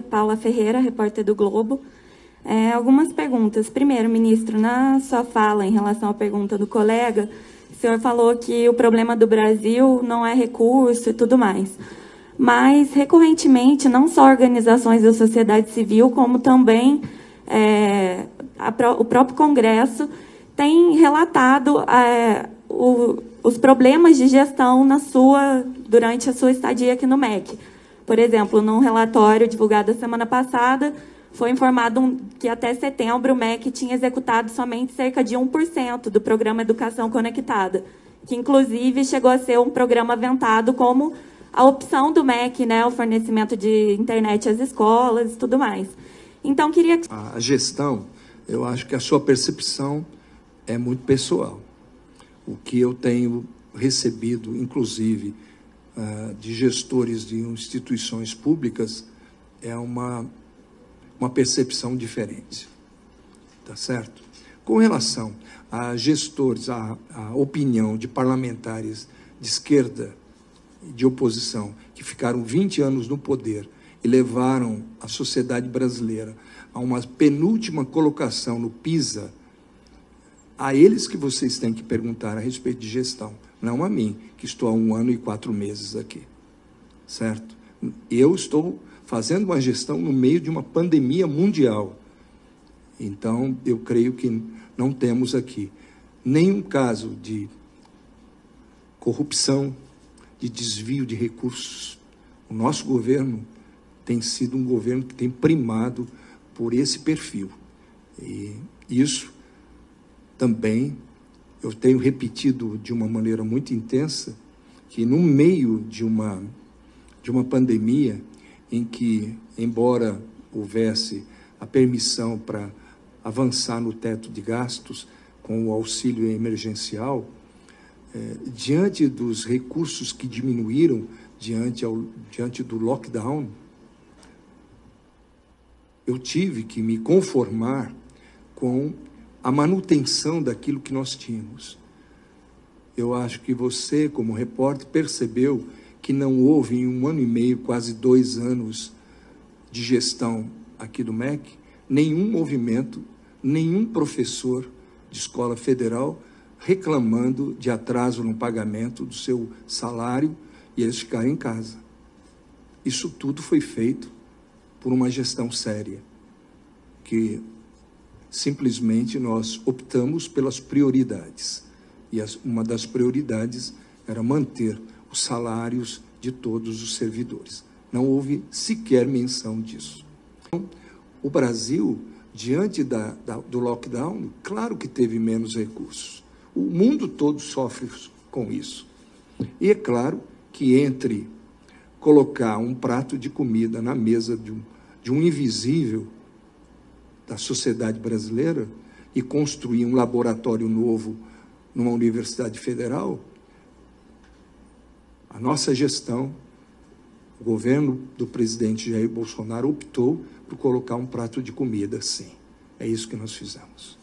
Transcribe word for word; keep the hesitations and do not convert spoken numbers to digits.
dia. Paula Ferreira, repórter do Globo. É, algumas perguntas. Primeiro, ministro, na sua fala em relação à pergunta do colega, o senhor falou que o problema do Brasil não é recurso e tudo mais. Mas, recorrentemente, não só organizações da sociedade civil, como também é, a, o próprio Congresso tem relatado é, o, os problemas de gestão na sua, durante a sua estadia aqui no M E C. Por exemplo, num relatório divulgado a semana passada, foi informado que até setembro o M E C tinha executado somente cerca de um por cento do programa Educação Conectada, que, inclusive, chegou a ser um programa aventado como a opção do M E C, né, o fornecimento de internet às escolas e tudo mais. Então, queria... A gestão, eu acho que a sua percepção é muito pessoal. O que eu tenho recebido, inclusive, de gestores de instituições públicas, é uma, uma percepção diferente. Tá certo? Com relação a gestores, a, a opinião de parlamentares de esquerda e de oposição, que ficaram vinte anos no poder e levaram a sociedade brasileira a uma penúltima colocação no PISA, a eles que vocês têm que perguntar a respeito de gestão, não a mim, que estou há um ano e quatro meses aqui, certo? Eu estou fazendo uma gestão no meio de uma pandemia mundial. Então, eu creio que não temos aqui nenhum caso de corrupção, de desvio de recursos. O nosso governo tem sido um governo que tem primado por esse perfil. E isso também eu tenho repetido de uma maneira muito intensa, que no meio de uma, de uma pandemia em que, embora houvesse a permissão para avançar no teto de gastos com o auxílio emergencial, eh, diante dos recursos que diminuíram diante, ao, diante do lockdown, eu tive que me conformar com a manutenção daquilo que nós tínhamos. Eu acho que você, como repórter, percebeu que não houve em um ano e meio, quase dois anos de gestão aqui do M E C, nenhum movimento, nenhum professor de escola federal reclamando de atraso no pagamento do seu salário e eles ficarem em casa. Isso tudo foi feito por uma gestão séria, que simplesmente nós optamos pelas prioridades. E as, uma das prioridades era manter os salários de todos os servidores. Não houve sequer menção disso. Então, o Brasil, diante da, da, do lockdown, claro que teve menos recursos. O mundo todo sofre com isso. E é claro que entre colocar um prato de comida na mesa de um, de um invisível da sociedade brasileira e construir um laboratório novo numa universidade federal, a nossa gestão, o governo do presidente Jair Bolsonaro optou por colocar um prato de comida, sim. É isso que nós fizemos.